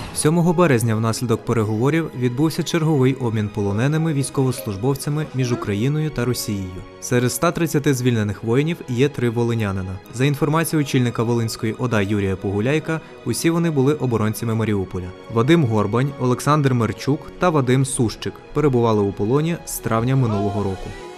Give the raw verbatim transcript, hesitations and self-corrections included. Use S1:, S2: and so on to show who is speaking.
S1: сьомого березня внаслідок переговорів відбувся черговий обмін полоненими військовослужбовцями між Україною та Росією. Серед ста тридцяти звільнених воїнів є три волинянина. За інформацією очільника Волинської ОДА Юрія Погуляйка, усі вони були оборонцями Маріуполя. Вадим Горбань, Олександр Мерчук та Вадим Сущик перебували у полоні з травня минулого року.